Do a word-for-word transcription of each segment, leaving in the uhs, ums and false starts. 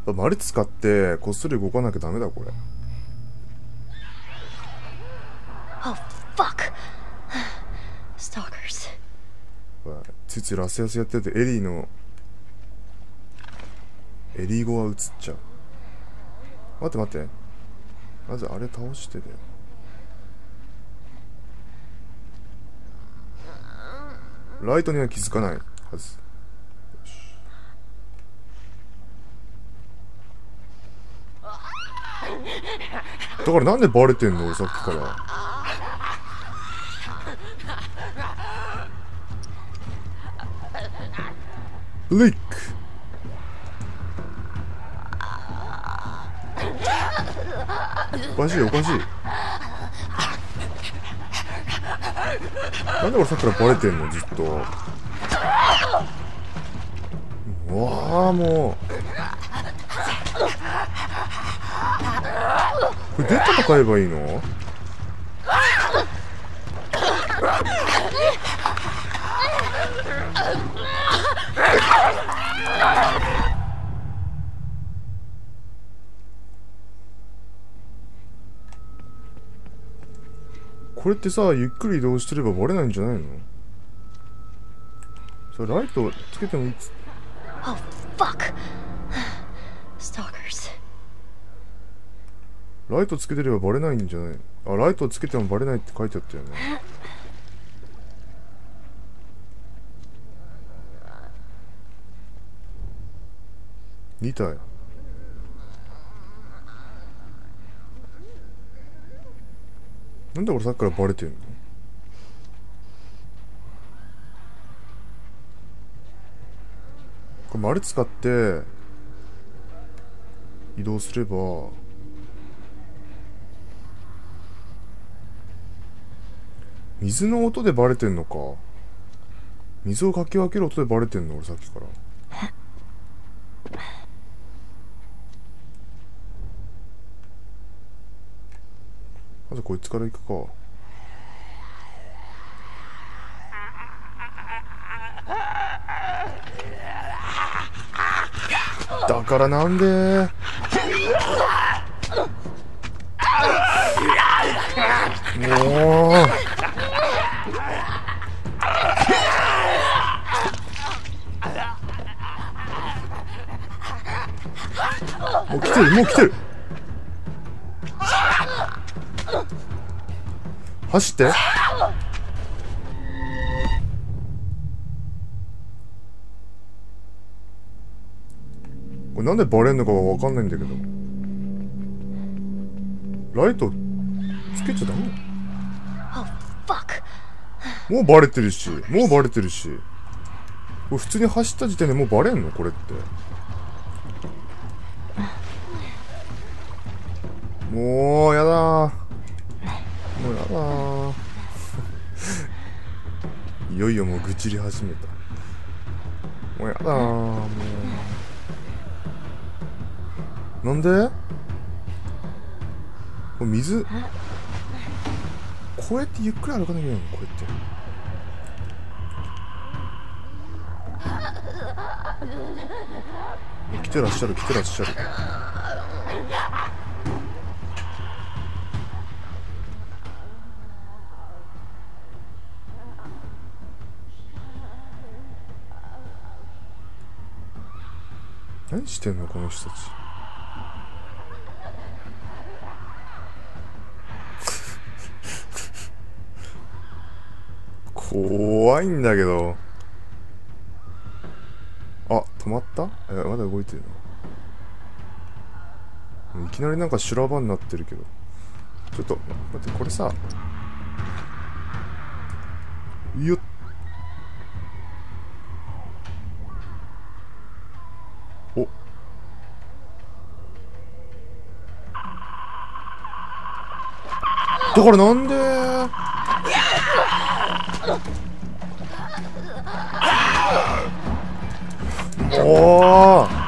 丸使ってこっそり動かなきゃダメだこれ。 Oh fuck. Stalkers. ついついラスヤスやっててエリーのエリー語は映っちゃう。待って待って、まずあれ倒してでライトには気づかないはず。だからなんでバレてんの俺さっきから。ブレイク。おかしいおかしい。なんで俺さっきからバレてんのずっと。うわあもうこれデッドと買えばいいの？これってさ、ゆっくり移動してればバレないんじゃないの？それライトつけてもいいっつ。 Oh fuck. Stalkers. ライトつけてればバレないんじゃないの？あ、ライトつけてもバレないって書いてあったよね。に体。なんで俺さっきからバレてんの？これ丸使って移動すれば水の音でバレてんのか。水をかき分ける音でバレてんの俺さっきから。まずこいつから行くか。だからなんでもうもう来てるもう来てる。走って。これなんでバレんのかは分かんないんだけど。ライトつけちゃダメ。もうバレてるしもうバレてるしこれ普通に走った時点でもうバレんのこれって。もうやだーもうやだーいよいよもう愚痴り始めた。もうやだーもうなんでこれ水こうやってゆっくり歩かなきゃいけないのこうやって来てらっしゃる来てらっしゃる。何してんのこの人たち。怖いんだけど。あ、止まった？え、まだ動いてるの？いきなりなんか修羅場になってるけど。ちょっと待って、これさよっおだからなんでおー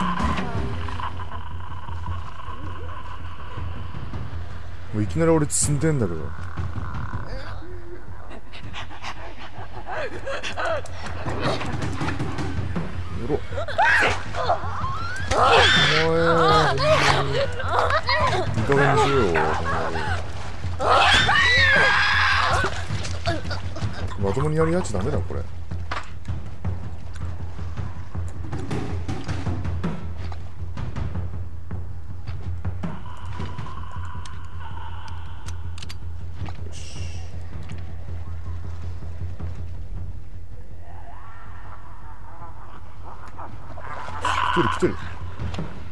もういきなり俺積んでんだけど。よろほんまにいい加減にしろよ。まともにやりやっちゃダメだこれ。よし。来てる来てる。